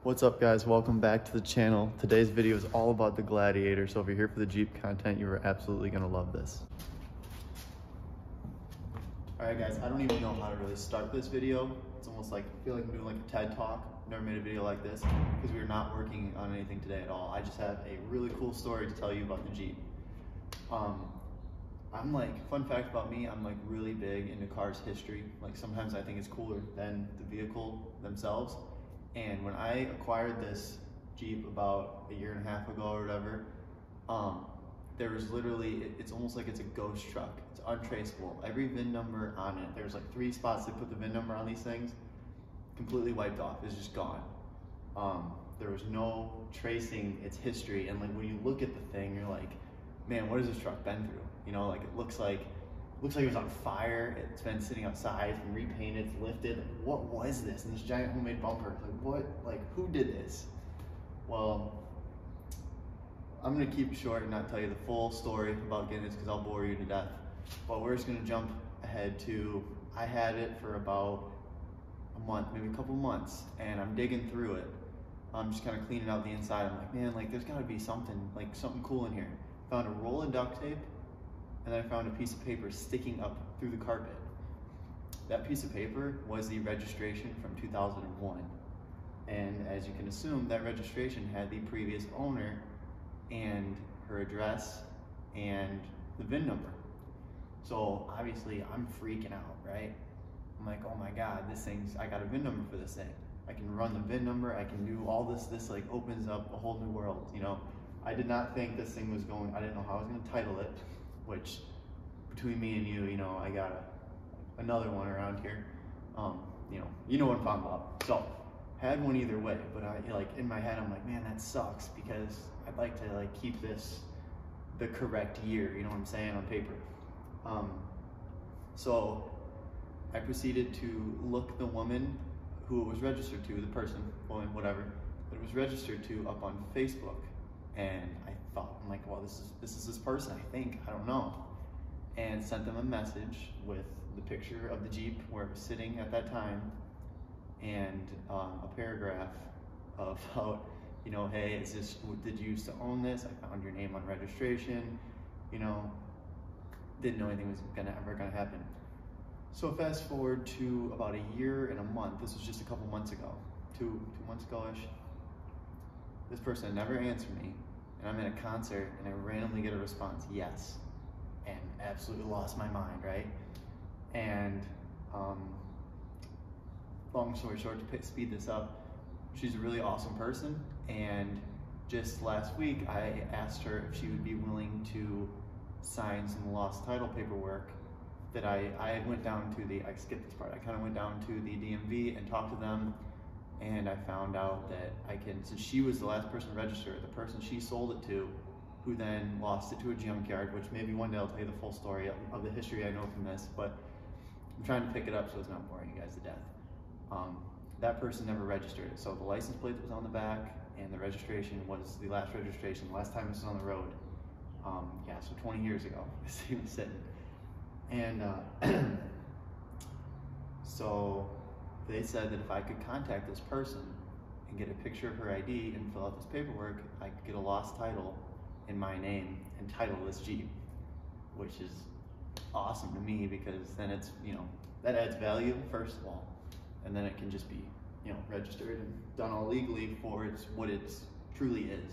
What's up guys, welcome back to the channel. Today's video is all about the Gladiator, so if you're here for the Jeep content, you are absolutely gonna love this. Alright guys, I don't even know how to really start this video. It's almost like, I feel like I'm doing like a TED Talk. Never made a video like this because we are not working on anything today at all. I just have a really cool story to tell you about the Jeep. I'm like, fun fact about me, I'm like really big into cars history. Like sometimes I think it's cooler than the vehicle themselves. And when I acquired this Jeep about a year and a half ago or whatever, there was literally, it's almost like it's a ghost truck. It's untraceable. Every VIN number on it, there's like 3 spots that put the VIN number on these things, completely wiped off. It's just gone. There was no tracing its history. And like when you look at the thing, you're like, man, what has this truck been through? You know, like it looks like it was on fire. It's been sitting outside, and repainted, it's lifted. Like, what was this? And this giant homemade bumper. Like what? Like who did this? Well, I'm gonna keep it short and not tell you the full story about getting this because I'll bore you to death. But we're just gonna jump ahead to, I had it for about a month, maybe a couple months, and I'm digging through it. I'm just kind of cleaning out the inside. I'm like, man, like there's gotta be something cool in here. Found a roll of duct tape, and then I found a piece of paper sticking up through the carpet. That piece of paper was the registration from 2001. And as you can assume, that registration had the previous owner and her address and the VIN number. So obviously I'm freaking out, right? I'm like, oh my God, I got a VIN number for this thing. I can run the VIN number, I can do all this like opens up a whole new world, you know? I did not think this thing was I didn't know how I was gonna title it, which between me and you know, I got another one around here. You know what I'm talking about. So, had one either way, but I like in my head I'm like, man, that sucks because I'd like to like keep this the correct year, you know what I'm saying, on paper. So I proceeded to look the woman who it was registered to, the person, woman, whatever, that it was registered to up on Facebook. And I'm like, well, this is this person, I think, I don't know. And sent them a message with the picture of the Jeep where it was sitting at that time, and a paragraph about, you know, hey, did you used to own this? I found your name on registration, you know, didn't know anything was ever gonna happen. So fast forward to about a year and a month, this was just a couple months ago, two months ago-ish. This person never answered me, and I'm in a concert and I randomly get a response, yes, and absolutely lost my mind, right? And long story short, to speed this up, she's a really awesome person, and just last week I asked her if she would be willing to sign some lost title paperwork that I went down to I skipped this part, I kind of went down to the DMV and talked to them. And I found out that since she was the last person to register, the person she sold it to, who then lost it to a junkyard, which maybe one day I'll tell you the full story of the history I know from this, but I'm trying to pick it up so it's not boring you guys to death. That person never registered it. So the license plate was on the back, and the registration was the last registration, the last time this was on the road. Yeah, so 20 years ago, this thing was sitting. And so they said that if I could contact this person and get a picture of her ID and fill out this paperwork, I could get a lost title in my name and title this Jeep, which is awesome to me because then it's, you know, that adds value, first of all, and then it can just be, you know, registered and done all legally for what it truly is.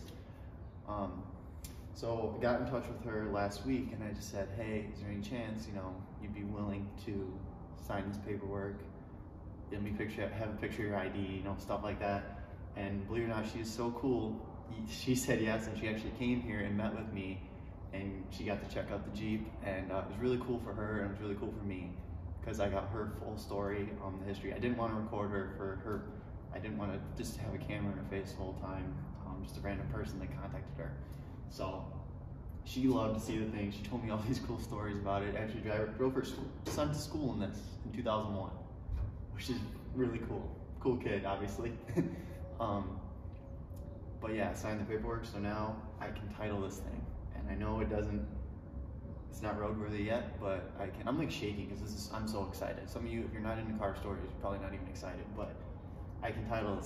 So I got in touch with her last week and I just said, hey, is there any chance, you know, you'd be willing to sign this paperwork? Have a picture of your ID, you know, stuff like that. And believe it or not, she is so cool. She said yes, and she actually came here and met with me, and she got to check out the Jeep, and it was really cool for her, and it was really cool for me, because I got her full story on the history. I didn't want to record her I didn't want to just have a camera in her face the whole time, just a random person that contacted her. So she loved to see the thing. She told me all these cool stories about it. Actually drove her son to school in this in 2001. Which is really cool. Cool kid, obviously. But yeah, I signed the paperwork, so now I can title this thing. And I know it's not roadworthy yet, but I'm like shaking because I'm so excited. Some of you, if you're not into car stories, you're probably not even excited, but I can title this thing.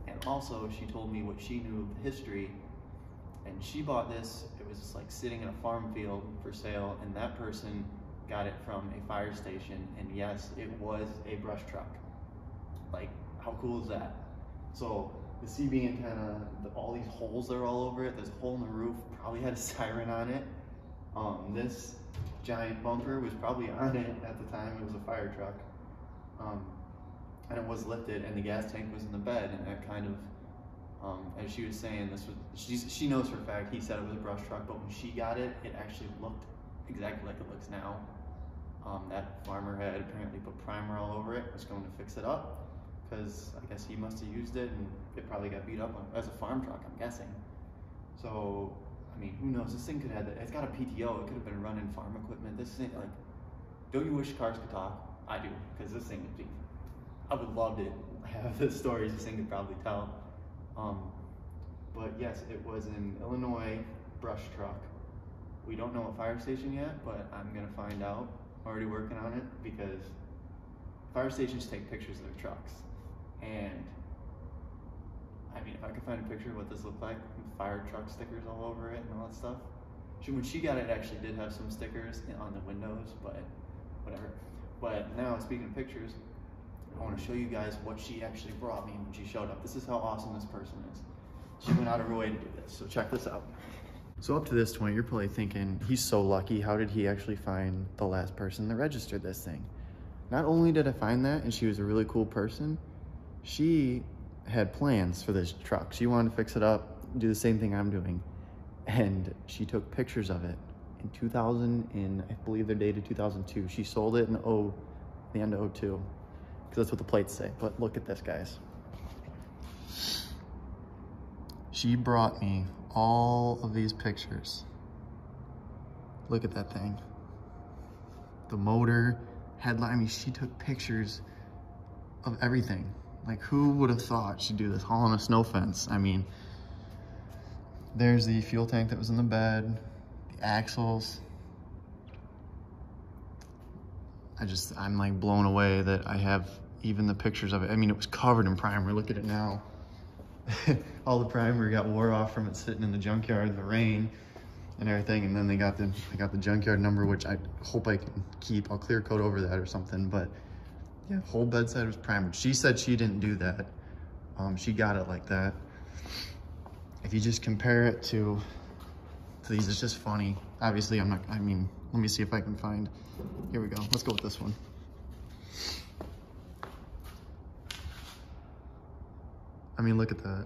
And also she told me what she knew of the history, and she bought this, it was just like sitting in a farm field for sale, and that person got it from a fire station, and yes, it was a brush truck. Like, how cool is that? So the CB antenna, all these holes that are all over it, there's a hole in the roof, probably had a siren on it. This giant bumper was probably on it at the time, it was a fire truck. And it was lifted, and the gas tank was in the bed, and that kind of, as she was saying, this was, she knows for a fact, he said it was a brush truck, but when she got it, it actually looked exactly like it looks now. That farmer had apparently put primer all over it, was going to fix it up, because I guess he must have used it, and it probably got beat up as a farm truck, I'm guessing. So, I mean, who knows, this thing could have, it's got a PTO, it could have been running farm equipment. This thing, like, don't you wish cars could talk? I do, because this thing would be, I would love to have the stories this thing could probably tell. But yes, it was an Illinois brush truck. We don't know what fire station yet, but I'm gonna find out. I'm already working on it, because fire stations take pictures of their trucks. And I mean, if I could find a picture of what this looked like, with fire truck stickers all over it and all that stuff. When she got it, it actually did have some stickers on the windows, but whatever. But now, speaking of pictures, I want to show you guys what she actually brought me when she showed up. This is how awesome this person is. She went out of her way to do this, so check this out. So up to this point, you're probably thinking, he's so lucky, how did he actually find the last person that registered this thing? Not only did I find that, and she was a really cool person, she had plans for this truck. She wanted to fix it up, do the same thing I'm doing. And she took pictures of it in 2000, and I believe they're dated 2002. She sold it in the end of 02, because that's what the plates say. But look at this, guys. She brought me all of these pictures. Look at that thing. The motor, headline, I mean, she took pictures of everything. Like, who would have thought she'd do this all on a snow fence? I mean, there's the fuel tank that was in the bed, the axles. I'm like blown away that I have even the pictures of it. I mean, it was covered in primer. Look at it now. All the primer got wore off from it sitting in the junkyard in the rain and everything. And then I got the junkyard number, which I hope I can keep. I'll clear coat over that or something. But yeah, whole bedside was primered. She said she didn't do that. She got it like that. If you just compare it to these, it's just funny. Obviously, let me see if I can find, here we go. Let's go with this one. I mean, look at that.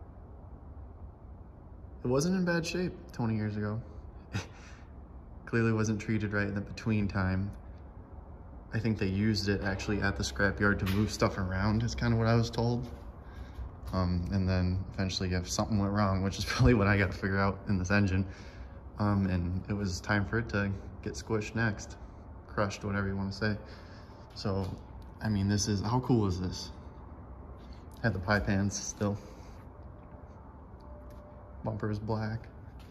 It wasn't in bad shape 20 years ago. Clearly wasn't treated right in the between time. I think they used it actually at the scrapyard to move stuff around, is kind of what I was told. And then eventually if something went wrong, which is probably what I got to figure out in this engine. And it was time for it to get squished next, crushed, whatever you want to say. So, I mean, how cool is this? Had the pie pans still. Bumper is black.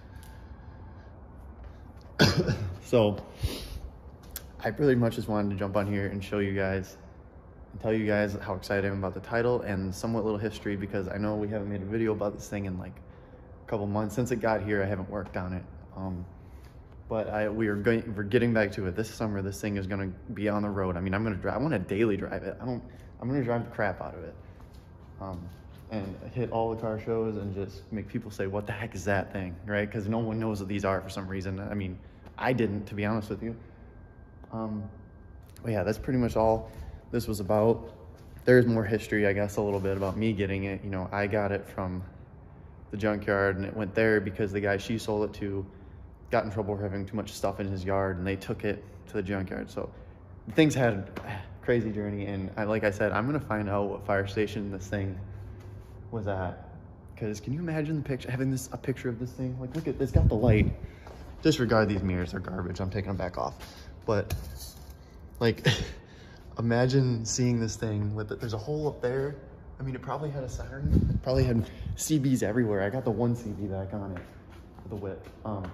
So, I pretty much just wanted to jump on here and show you guys and tell you guys how excited I am about the title and somewhat little history, because I know we haven't made a video about this thing in like a couple months. Since it got here, I haven't worked on it. But we're getting back to it. This summer, this thing is gonna be on the road. I mean, I want to daily drive it. I'm gonna drive the crap out of it. And hit all the car shows and just make people say, what the heck is that thing, right? Because no one knows what these are for some reason. I mean, I didn't, to be honest with you. But yeah, that's pretty much all this was about. There's more history, I guess, a little bit about me getting it. You know, I got it from the junkyard, and it went there because the guy she sold it to got in trouble for having too much stuff in his yard, and they took it to the junkyard. So things had a crazy journey, and like I said, I'm gonna find out what fire station this thing was at. Because can you imagine the picture, having a picture of this thing? Like, look at this, got the light. Disregard these mirrors, they're garbage. I'm taking them back off. But like, imagine seeing this thing with there's a hole up there. I mean, it probably had a siren. It probably had CBs everywhere. I got the one CB back on it, the whip.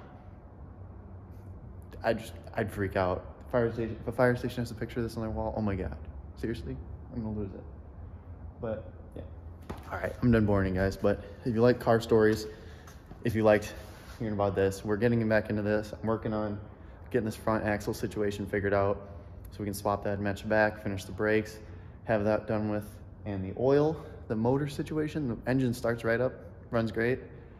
I'd freak out. If a fire station has a picture of this on their wall, oh my God, seriously, I'm gonna lose it. But yeah. All right, I'm done boring you guys, but if you like car stories, if you liked hearing about this, we're getting back into this. I'm working on getting this front axle situation figured out so we can swap that, match back, finish the brakes, have that done with. And the oil, the motor situation, the engine starts right up, runs great.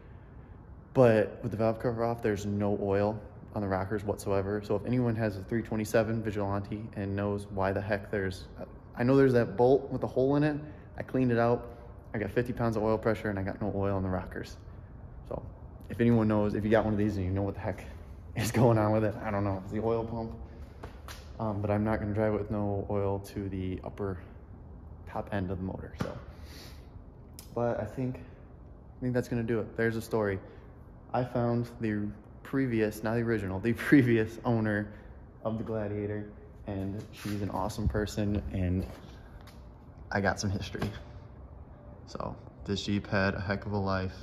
But with the valve cover off, there's no oil on the rockers whatsoever. So if anyone has a 327 Vigilante and knows why the heck I know there's that bolt with a hole in it. I cleaned it out. I got 50 pounds of oil pressure and I got no oil in the rockers. So if anyone knows, if you got one of these and you know what the heck is going on with it, I don't know, it's the oil pump. But I'm not gonna drive it with no oil to the top end of the motor, so. But I think that's gonna do it. There's a story. I found the previous, not the original, the previous owner of the Gladiator, and she's an awesome person, and I got some history. So this Jeep had a heck of a life,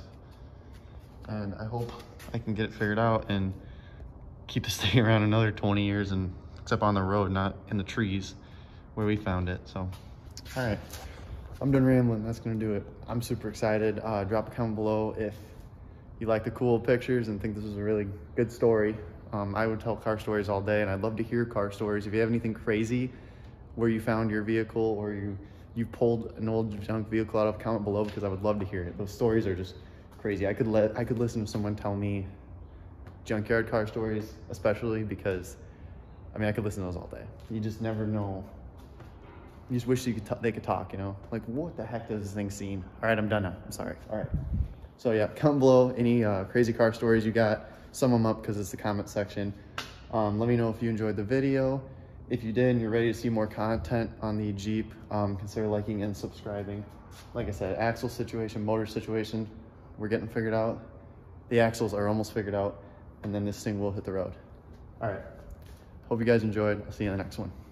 and I hope I can get it figured out and keep this thing around another 20 years, and except on the road, not in the trees where we found it. So, all right, I'm done rambling. That's gonna do it. I'm super excited. Drop a comment below if you like the cool pictures and think this is a really good story. I would tell car stories all day, and I'd love to hear car stories. If you have anything crazy where you found your vehicle or you pulled an old junk vehicle out of, comment below, because I would love to hear it. Those stories are just crazy. I could listen to someone tell me junkyard car stories, especially because, I mean, I could listen to those all day. You just never know. You just wish they could talk, you know? Like, what the heck does this thing seen? All right, I'm done now. I'm sorry. All right. So yeah, comment below any crazy car stories you got. Sum them up because it's the comment section. Let me know if you enjoyed the video. If you did and you're ready to see more content on the Jeep, consider liking and subscribing. Like I said, axle situation, motor situation, we're getting figured out. The axles are almost figured out, and then this thing will hit the road. All right, hope you guys enjoyed. I'll see you in the next one.